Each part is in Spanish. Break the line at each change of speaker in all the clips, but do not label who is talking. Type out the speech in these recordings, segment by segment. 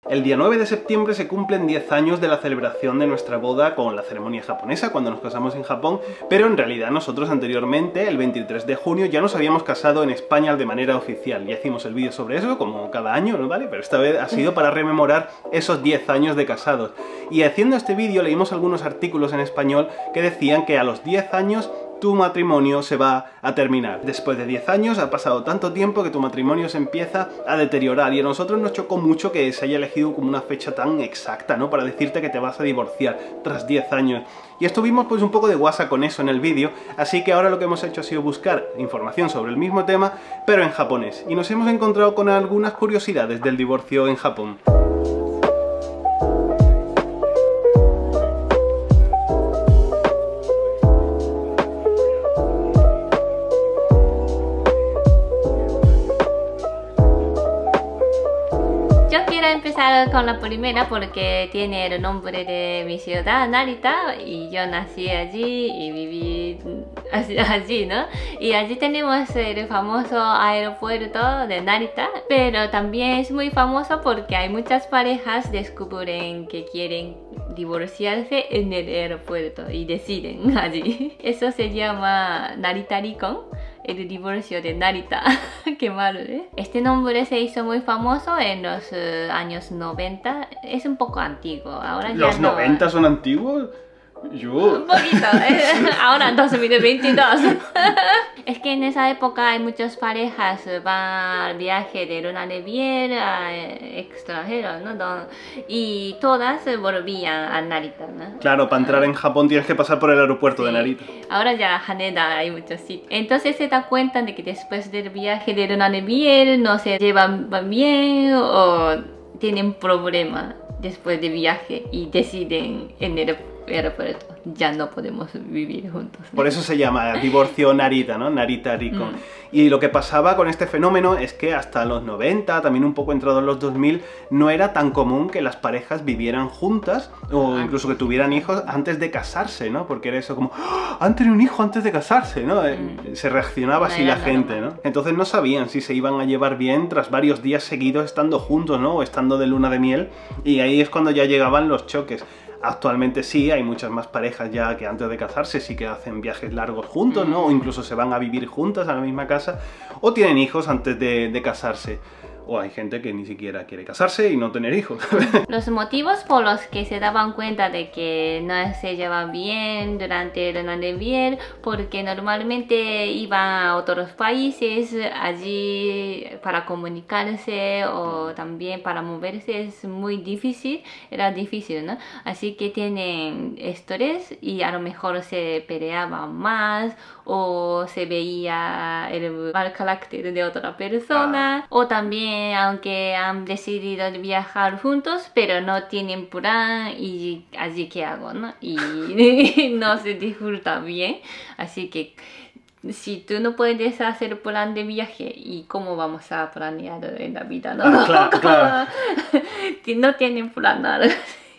El día 9 de septiembre se cumplen 10 años de la celebración de nuestra boda con la ceremonia japonesa, cuando nos casamos en Japón, pero en realidad nosotros anteriormente, el 23 de junio, ya nos habíamos casado en España de manera oficial. Ya hicimos el vídeo sobre eso, como cada año, ¿no? ¿Vale? Pero esta vez ha sido para rememorar esos 10 años de casados. Y haciendo este vídeo leímos algunos artículos en español que decían que a los 10 años tu matrimonio se va a terminar. Después de 10 años ha pasado tanto tiempo que tu matrimonio se empieza a deteriorar, y a nosotros nos chocó mucho que se haya elegido como una fecha tan exacta, ¿no? Para decirte que te vas a divorciar tras 10 años. Y estuvimos pues un poco de guasa con eso en el vídeo, así que ahora lo que hemos hecho ha sido buscar información sobre el mismo tema, pero en japonés. Y nos hemos encontrado con algunas curiosidades del divorcio en Japón.
Empezar con la primera porque tiene el nombre de mi ciudad, Narita, y yo nací allí y viví allí, ¿no? Y allí tenemos el famoso aeropuerto de Narita, pero también es muy famoso porque hay muchas parejas descubren que quieren divorciarse en el aeropuerto y deciden allí. Eso se llama Narita Rikon, el divorcio de Narita. Qué malo, ¿eh? Este nombre se hizo muy famoso en los años 90. Es un poco antiguo. Ahora ya
¿Los 90 son antiguos? Yo...
Un poquito, ahora en 2022. Es que en esa época hay muchas parejas van al viaje de luna de miel a extranjeros, ¿no? Y todas volvían a Narita, ¿no?
Claro, para entrar en Japón tienes que pasar por el aeropuerto de Narita.
Ahora ya Haneda hay muchos sitios. Entonces se da cuenta de que después del viaje de luna de miel no se llevan bien o tienen problemas después del viaje y deciden en el aeropuerto ya no podemos vivir juntos, ¿no?
Por eso se llama divorcio Narita, ¿no? Narita Rikon. Y lo que pasaba con este fenómeno es que hasta los 90, también un poco entrados los 2000, no era tan común que las parejas vivieran juntas o incluso que tuvieran hijos antes de casarse, ¿no? Porque era eso como, ¡oh! Han tenido un hijo antes de casarse, ¿no? Se reaccionaba así la gente, ¿no? Entonces no sabían si se iban a llevar bien tras varios días seguidos estando juntos, ¿no? O estando de luna de miel, y ahí es cuando ya llegaban los choques. Actualmente sí, hay muchas más parejas ya que antes de casarse sí que hacen viajes largos juntos, ¿no? O incluso se van a vivir juntas a la misma casa, o tienen hijos antes de casarse. O hay gente que ni siquiera quiere casarse y no tener hijos.
Los motivos por los que se daban cuenta de que no se llevan bien durante el luna de miel, porque normalmente iban a otros países, allí para comunicarse o también para moverse es muy difícil, era difícil, ¿no? Así que tienen estrés y a lo mejor se peleaban más o se veía el mal carácter de otra persona, o también aunque han decidido viajar juntos pero no tienen plan y allí qué hago, ¿no? Y no se disfruta bien, así que si tú no puedes hacer plan de viaje, ¿y cómo vamos a planear en la vida, no?
Claro.
No tienen plan nada.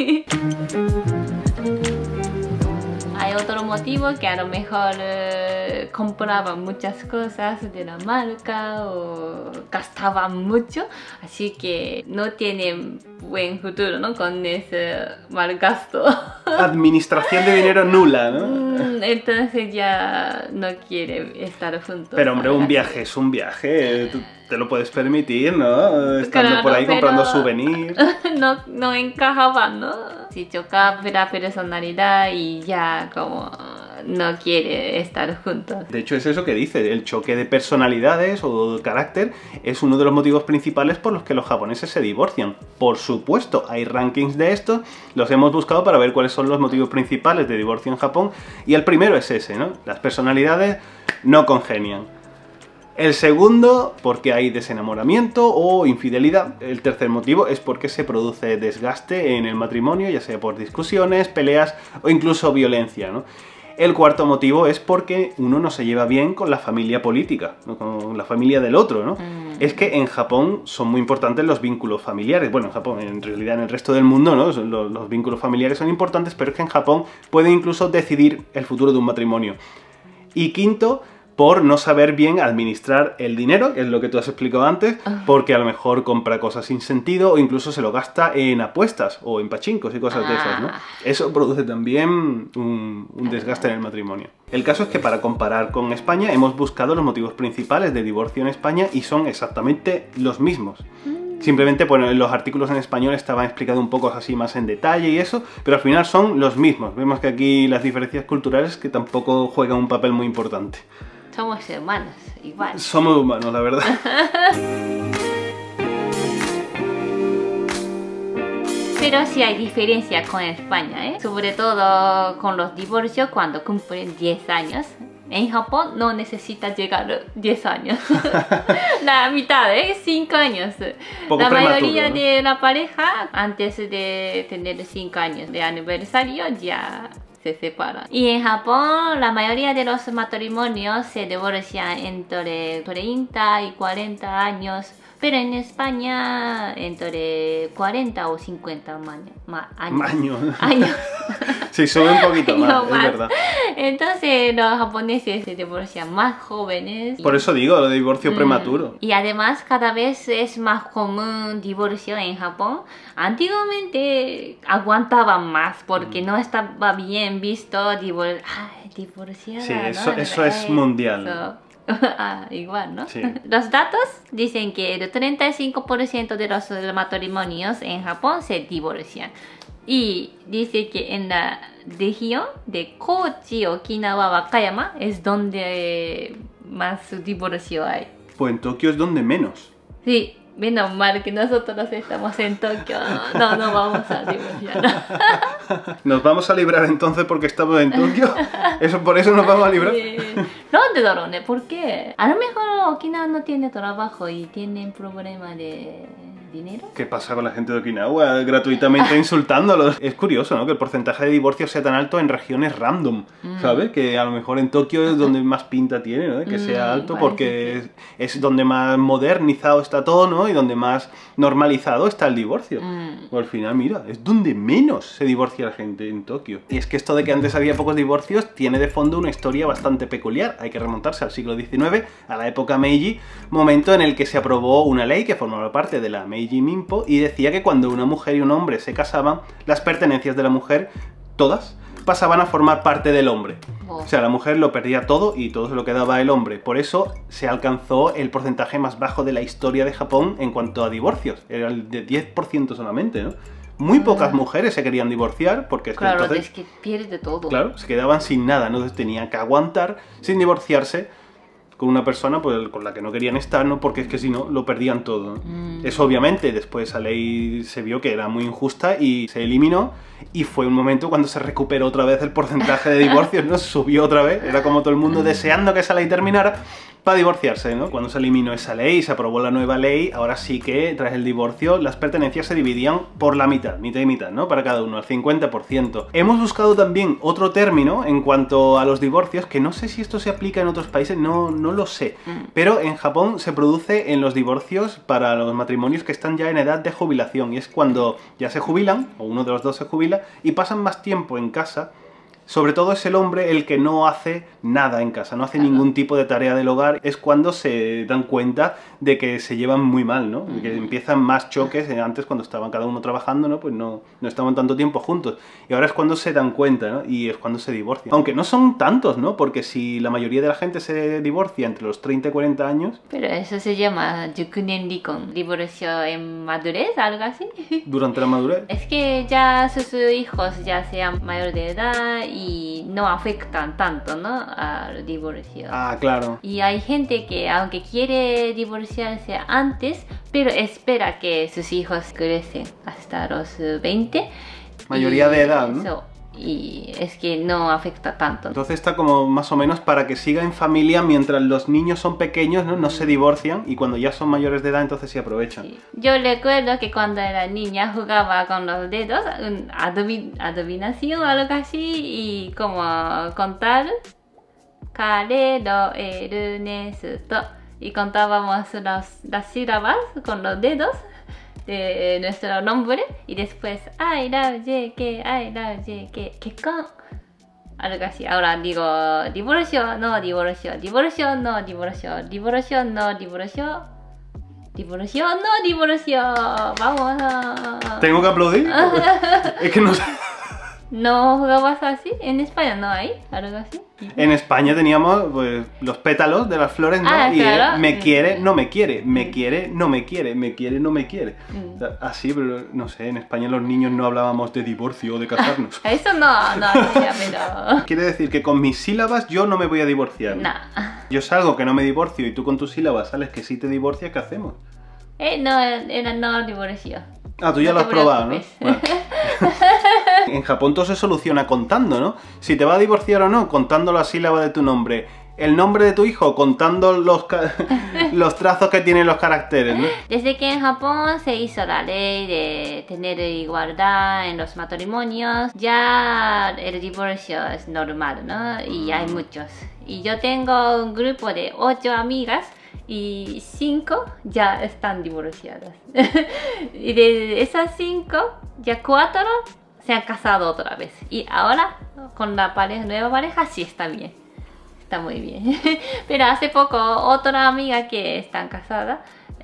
Hay otro motivo que a lo mejor compraban muchas cosas de la marca o gastaban mucho, así que no tienen buen futuro, ¿no? Con ese mal gasto.
Administración de dinero nula, ¿no?
Entonces ya no quiere estar juntos.
Pero hombre, un viaje es un viaje, tú te lo puedes permitir, ¿no? Estando
claro,
por ahí comprando souvenirs.
No encajaban, ¿no? Si chocaba la personalidad y ya como no quiere estar juntos.
De hecho es eso que dice, el choque de personalidades o de carácter es uno de los motivos principales por los que los japoneses se divorcian. Por supuesto, hay rankings de esto, los hemos buscado para ver cuáles son los motivos principales de divorcio en Japón, y el primero es ese, ¿no? Las personalidades no congenian. El segundo, porque hay desenamoramiento o infidelidad. El tercer motivo es porque se produce desgaste en el matrimonio, ya sea por discusiones, peleas o incluso violencia, ¿no? El cuarto motivo es porque uno no se lleva bien con la familia política, ¿no? Con la familia del otro, ¿no? Es que en Japón son muy importantes los vínculos familiares. Bueno, en Japón, en realidad en el resto del mundo, ¿no? Los vínculos familiares son importantes, pero es que en Japón pueden incluso decidir el futuro de un matrimonio. Y quinto, por no saber bien administrar el dinero, que es lo que tú has explicado antes, porque a lo mejor compra cosas sin sentido o incluso se lo gasta en apuestas o en pachincos y cosas de esas, ¿no? Eso produce también un desgaste en el matrimonio. El caso es que para comparar con España hemos buscado los motivos principales de divorcio en España y son exactamente los mismos. Simplemente pues, los artículos en español estaban explicados un poco así más en detalle y eso, pero al final son los mismos. Vemos que aquí las diferencias culturales que tampoco juegan un papel muy importante.
Somos hermanos, igual.
Somos humanos, la verdad.
Pero sí hay diferencia con España, ¿eh? Sobre todo con los divorcios cuando cumplen 10 años. En Japón no necesita llegar a 10 años. La mitad, 5 años.
Poco
la mayoría
prematuro, ¿no?
de la pareja, antes de tener 5 años de aniversario, ya se separan. Y en Japón, la mayoría de los matrimonios se divorcian entre 30 y 40 años. Pero en España, entre 40 o 50 años.
Sí, sube un poquito más,
No
es
más.
verdad.
Entonces los japoneses se divorcian más jóvenes.
Por eso digo, lo de divorcio prematuro.
Y además cada vez es más común divorcio en Japón. Antiguamente aguantaban más porque no estaba bien visto divorciada.
Sí,
¿no?
eso es mundial.
Igual, ¿no?
Sí.
Los datos dicen que el 35% de los matrimonios en Japón se divorcian. Y dice que en la región de Kochi, Okinawa, Wakayama es donde más divorcio hay.
Pues en Tokio es donde menos.
Sí, menos mal que nosotros estamos en Tokio. No vamos a divorciar.
¿Nos vamos a librar entonces porque estamos en Tokio? ¿Por eso nos vamos a librar?
¿Dónde daろうね? ¿Por qué? A lo mejor Okinawa no tiene trabajo y tienen problema de dinero.
¿Qué pasa con la gente de Okinawa gratuitamente insultándolos? Es curioso, ¿no? Que el porcentaje de divorcios sea tan alto en regiones random, ¿sabes? Que a lo mejor en Tokio es donde más pinta tiene, ¿no? Que sea alto porque es donde más modernizado está todo, ¿no? Y donde más normalizado está el divorcio. Al final, mira, es donde menos se divorcia la gente en Tokio. Y es que esto de que antes había pocos divorcios tiene de fondo una historia bastante peculiar. Hay que remontarse al siglo XIX, a la época Meiji, momento en el que se aprobó una ley que formaba parte de la Meiji Minpo y decía que cuando una mujer y un hombre se casaban, las pertenencias de la mujer, todas, pasaban a formar parte del hombre. O sea, la mujer lo perdía todo y todo se lo quedaba el hombre. Por eso se alcanzó el porcentaje más bajo de la historia de Japón en cuanto a divorcios. Era el de 10% solamente, ¿no? Muy pocas mujeres se querían divorciar porque es que
Claro,
entonces,
es que pierde todo.
claro, se quedaban sin nada, entonces tenían que aguantar sin divorciarse con una persona pues, con la que no querían estar, ¿no? Porque es que si no, lo perdían todo, ¿no? Eso obviamente, después esa ley se vio que era muy injusta y se eliminó, y fue un momento cuando se recuperó otra vez el porcentaje de divorcios, ¿no? Subió otra vez, era como todo el mundo deseando que esa ley terminara para divorciarse, ¿no? Cuando se eliminó esa ley y se aprobó la nueva ley, ahora sí que tras el divorcio las pertenencias se dividían por la mitad y mitad, ¿no? Para cada uno, al 50%. Hemos buscado también otro término en cuanto a los divorcios, que no sé si esto se aplica en otros países, no lo sé, pero en Japón se produce en los divorcios para los matrimonios que están ya en edad de jubilación, y es cuando ya se jubilan, o uno de los dos se jubila, y pasan más tiempo en casa. Sobre todo es el hombre el que no hace nada en casa, no hace ningún tipo de tarea del hogar. Es cuando se dan cuenta de que se llevan muy mal, ¿no? Que empiezan más choques. Antes, cuando estaban cada uno trabajando, ¿no? Pues no estaban tanto tiempo juntos. Y ahora es cuando se dan cuenta, ¿no? Y es cuando se divorcian. Aunque no son tantos, ¿no? Porque si la mayoría de la gente se divorcia entre los 30 y 40 años...
Pero eso se llama Jukunen Rikon, divorcio en madurez, algo así.
Durante la madurez.
Es que ya sus hijos ya sean mayor de edad y no afectan tanto, ¿no? Al divorcio.
Ah, claro.
Y hay gente que aunque quiere divorciarse antes, pero espera que sus hijos crecen hasta los 20.
Mayoría de edad, ¿no?
Eso, y es que no afecta tanto.
Entonces está como más o menos para que siga en familia mientras los niños son pequeños, ¿no? No se divorcian, y cuando ya son mayores de edad entonces se aprovechan.
Sí. Yo recuerdo que cuando era niña jugaba con los dedos, adivinación o algo así, y como contar kare, ro, eru, ne, su, to, y contábamos las sílabas con los dedos de nuestro nombre, y después I love JK, I love JK, kekon, algo así. Ahora digo divorcio, no divorcio, divorcio, no divorcio, divorcio, no divorcio, divorcio, no divorcio. Vamos a...
¿Tengo que aplaudir? Es que no sé.
¿No jugabas así? En España no hay algo así.
En España teníamos pues, los pétalos de las flores, ¿no?
Ah,
Y
claro.
me quiere, no me quiere, me quiere, no me quiere, me quiere, no me quiere. O sea, así, pero no sé, en España los niños no hablábamos de divorcio o de casarnos.
Eso no hacía, pero...
Quiere decir que con mis sílabas yo no me voy a divorciar.
No.
Yo salgo que no me divorcio y tú con tus sílabas sales que sí te divorcias, ¿qué hacemos?
No, era no divorcio.
Ah, tú ya
No
lo has
te
probado, ¿no?
preocupes.
Bueno. En Japón todo se soluciona contando, ¿no? Si te va a divorciar o no, contando la sílaba de tu nombre. El nombre de tu hijo, contando los trazos que tienen los caracteres, ¿no?
Desde que en Japón se hizo la ley de tener igualdad en los matrimonios, ya el divorcio es normal, ¿no? Y hay muchos. Y yo tengo un grupo de 8 amigas y 5 ya están divorciadas. Y de esas 5, ya 4 se han casado otra vez. Y ahora, con la nueva pareja, sí está bien. Está muy bien. Pero hace poco otra amiga que está casada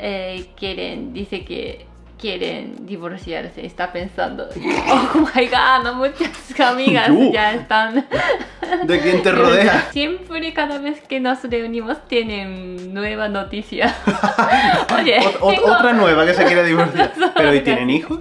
dice que quieren divorciarse. Está pensando, oh my god, no, muchas amigas ya están.
¿De quién te rodea?
Siempre cada vez que nos reunimos tienen nueva noticia. Oye,
Otra nueva que se quiere divorciar. ¿Pero y tienen hijos?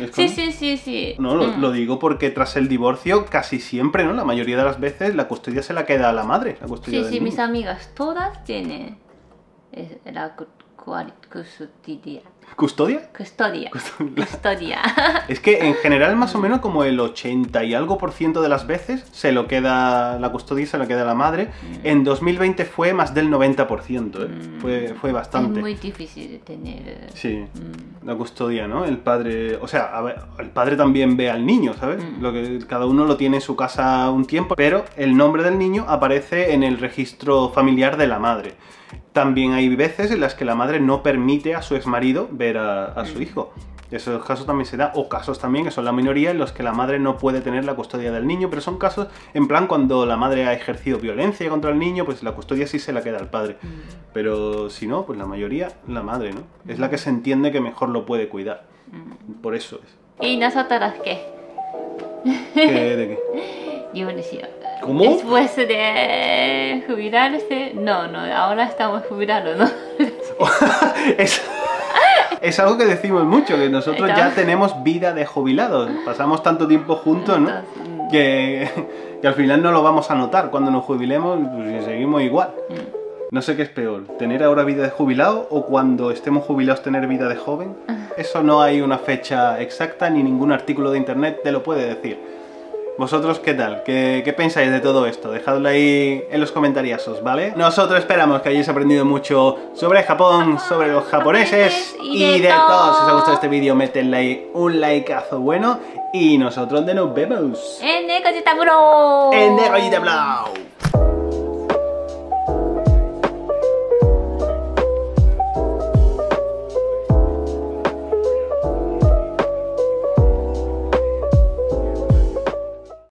Sí.
No, lo digo porque tras el divorcio casi siempre, ¿no? La mayoría de las veces la custodia se la queda a la madre. La custodia del niño.
Mis amigas todas tienen la custodia.
¿Custodia?
Custodia.
Es que en general más o menos como el 80 y algo % de las veces se lo queda la custodia, se la queda la madre. En 2020 fue más del 90%, ¿eh? Fue bastante.
Es muy difícil de tener.
Sí, la custodia, ¿no? El padre, o sea, a ver, el padre también ve al niño, ¿sabes? Lo que cada uno lo tiene en su casa un tiempo, pero el nombre del niño aparece en el registro familiar de la madre. También hay veces en las que la madre no permite a su exmarido ver a su hijo. Esos casos también se da, o casos también, que son la minoría, en los que la madre no puede tener la custodia del niño, pero son casos, en plan, cuando la madre ha ejercido violencia contra el niño, pues la custodia sí se la queda al padre. Pero si no, pues la mayoría, la madre, ¿no? Es la que se entiende que mejor lo puede cuidar. Por eso es.
¿Y nosotras qué?
¿De qué?
Divorcio.
¿Cómo?
Después de jubilarse, no, ahora estamos jubilados, ¿no?
Es algo que decimos mucho, que nosotros ya tenemos vida de jubilados. Pasamos tanto tiempo juntos, ¿no? Que al final no lo vamos a notar. Cuando nos jubilemos, pues seguimos igual. No sé qué es peor, tener ahora vida de jubilado o cuando estemos jubilados tener vida de joven. Eso no hay una fecha exacta, ni ningún artículo de internet te lo puede decir. ¿Vosotros qué tal? ¿Qué pensáis de todo esto? Dejadlo ahí en los comentarios, ¿vale? Nosotros esperamos que hayáis aprendido mucho sobre Japón, sobre los japoneses y de todo. Si os ha gustado este vídeo, metenle ahí un likeazo bueno y nosotros nos vemos
en Negojita Bro.
en Negojita Bro.